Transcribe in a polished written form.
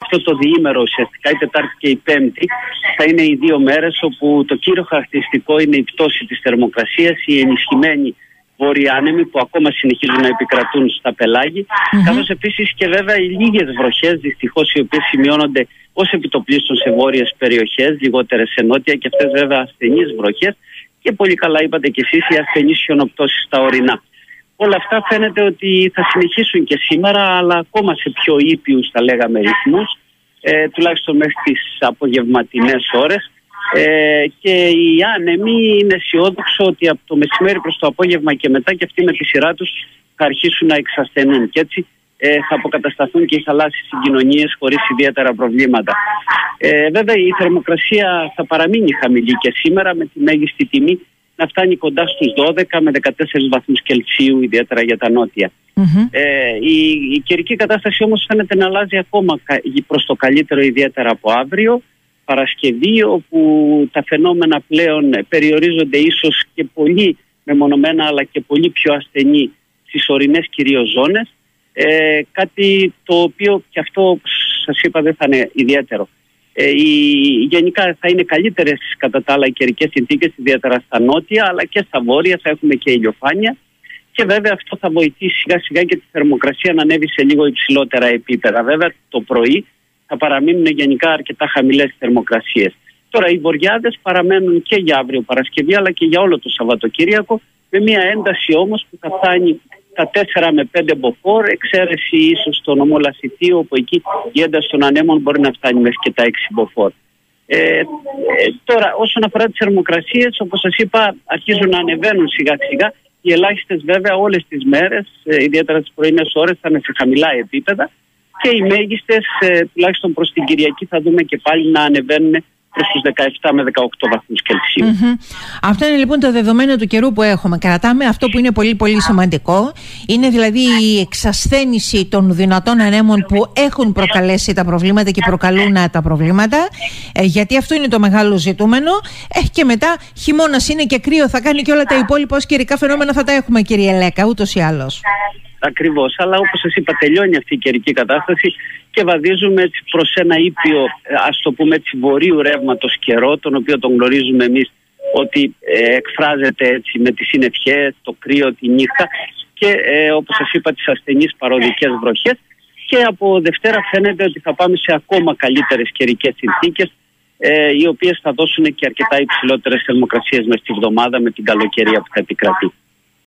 αυτό το διήμερο ουσιαστικά, η Τετάρτη και η Πέμπτη, θα είναι οι 2 μέρες όπου το κύριο χαρακτηριστικό είναι η πτώση της θερμοκρασίας, η ενισχυμένη βόρειοι άνεμοι που ακόμα συνεχίζουν να επικρατούν στα πελάγη, καθώς επίσης και βέβαια οι λίγες βροχές, δυστυχώς, οι οποίες σημειώνονται ως επιτοπλίστων σε βόρειες περιοχές, λιγότερες σε νότια, και αυτές βέβαια ασθενείς βροχές, και πολύ καλά είπατε κι εσείς, οι ασθενείς χιονοπτώσεις στα ορεινά. Όλα αυτά φαίνεται ότι θα συνεχίσουν και σήμερα, αλλά ακόμα σε πιο ήπιους, θα λέγαμε, ρυθμούς, τουλάχιστον μέχρι τις απογευματινές ώρες. Και οι άνεμοι είναι αισιόδοξο ότι από το μεσημέρι προς το απόγευμα και μετά και αυτοί με τη σειρά τους θα αρχίσουν να εξασθενούν, και έτσι θα αποκατασταθούν και οι θαλάσσιες συγκοινωνίες χωρίς ιδιαίτερα προβλήματα. Βέβαια η θερμοκρασία θα παραμείνει χαμηλή και σήμερα, με τη μέγιστη τιμή να φτάνει κοντά στους 12 με 14 βαθμούς Κελσίου, ιδιαίτερα για τα νότια. Η καιρική κατάσταση όμως φαίνεται να αλλάζει ακόμα προς το καλύτερο, ιδιαίτερα από αύριο, Παρασκευή, όπου τα φαινόμενα πλέον περιορίζονται ίσως και πολύ μεμονωμένα, αλλά και πολύ πιο ασθενή στις ορεινές κυρίως ζώνες, κάτι το οποίο και αυτό σας είπα δεν θα είναι ιδιαίτερο. Γενικά θα είναι καλύτερες κατά τα άλλα οι καιρικές συνθήκες, ιδιαίτερα στα νότια, αλλά και στα βόρεια θα έχουμε και ηλιοφάνεια, και βέβαια αυτό θα βοηθήσει σιγά σιγά και τη θερμοκρασία να ανέβει σε λίγο υψηλότερα επίπεδα. Βέβαια το πρωί θα παραμείνουν γενικά αρκετά χαμηλές θερμοκρασίες. Τώρα οι βοριάδες παραμένουν και για αύριο Παρασκευή, αλλά και για όλο το Σαββατοκύριακο, με μια ένταση όμως που θα φτάνει τα 4 με 5 μποφόρ, εξαίρεση ίσως στο νομό Λασιτίου, όπου εκεί η ένταση των ανέμων μπορεί να φτάνει μέχρι και τα 6 μποφόρ. Τώρα όσον αφορά τις θερμοκρασίες, όπως σας είπα, αρχίζουν να ανεβαίνουν σιγά σιγά. Οι ελάχιστες βέβαια όλες τις μέρες, ιδιαίτερα τις πρωινές ώρες, θα είναι σε χαμηλά επίπεδα, και οι μέγιστες, τουλάχιστον προς την Κυριακή, θα δούμε και πάλι να ανεβαίνουν προς τους 17 με 18 βαθμούς Κελσίου. Αυτό είναι λοιπόν το δεδομένο του καιρού που έχουμε. Κρατάμε αυτό που είναι πολύ πολύ σημαντικό. Είναι δηλαδή η εξασθένηση των δυνατών ανέμων που έχουν προκαλέσει τα προβλήματα και προκαλούν τα προβλήματα. Γιατί αυτό είναι το μεγάλο ζητούμενο. Και μετά χειμώνας είναι και κρύο θα κάνει, και όλα τα υπόλοιπα ως καιρικά φαινόμενα θα τα έχουμε, κύριε Λέκα, ούτως ή άλλως. Ακριβώς, αλλά όπως σας είπα, τελειώνει αυτή η καιρική κατάσταση και βαδίζουμε προς ένα ήπιο, ας το πούμε έτσι, βορείου ρεύματος καιρό, τον οποίο τον γνωρίζουμε εμείς ότι εκφράζεται έτσι με τις συννεφιές, το κρύο, τη νύχτα, και όπως σας είπα, τις ασθενείς παροδικές βροχές, και από Δευτέρα φαίνεται ότι θα πάμε σε ακόμα καλύτερες καιρικές συνθήκες, οι οποίες θα δώσουν και αρκετά υψηλότερες θερμοκρασίες μες στη βδομάδα, με την καλοκαιρία που θα επικρατεί.